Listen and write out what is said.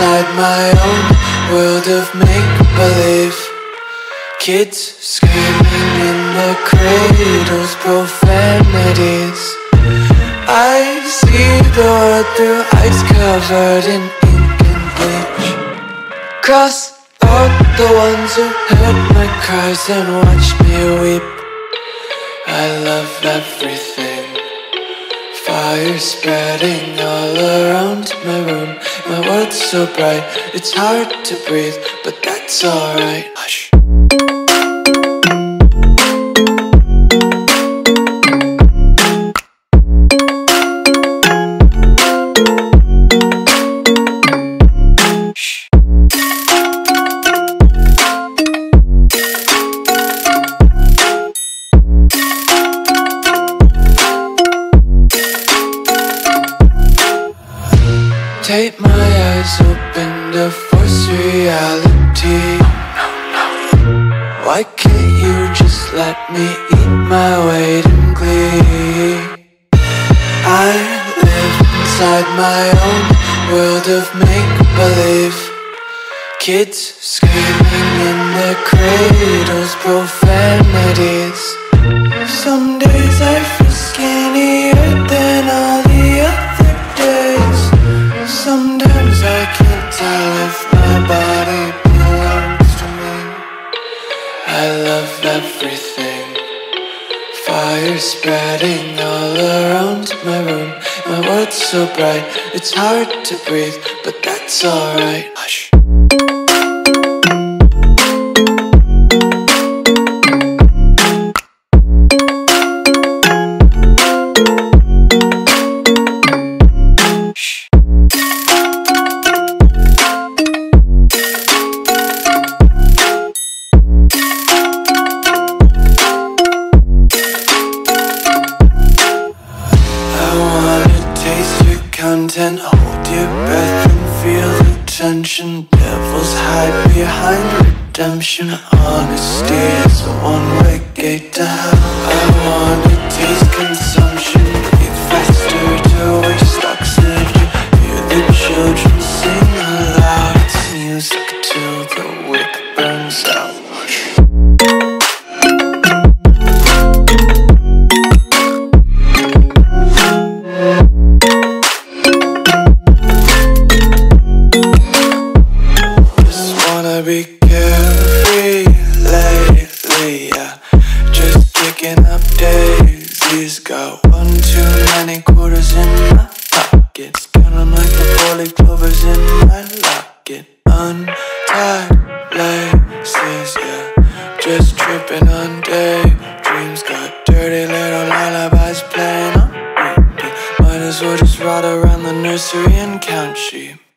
inside my own world of make-believe. Kids screaming in the cradles, profanities. I see the world through ice covered in ink and bleach. Cross out the ones who heard my cries and watched me weep. I love everything. Fire spreading all around my room. My world's so bright, it's hard to breathe, but that's alright. Hush. Tape my eyes open to force reality. Why can't you just let me eat my weight in glee? I live inside my own world of make-believe. Kids screaming in their cradles, profanities. Some days I feel skinnier than all the other days. Sometimes I can't tell if my body belongs to me. I love everything. Fire spreading all around my room. My world's so bright, it's hard to breathe, but that's alright. Hush. Content, hold your breath and feel the tension. Devils hide behind redemption. Honesty is a one-way gate to hell. I wanna taste consumption. Breathe faster to waste oxygen. Hear the children sing aloud. It's music till the wick burns out. Be carefree lately, yeah. Just kicking up daisies. Got one too many quarters in my pockets. Count 'em like the 4-leaf clovers in my locket. Untied laces, yeah. Just tripping on daydreams. Got dirty little lullabies playing on repeat. Might as well just ride around the nursery and count sheep.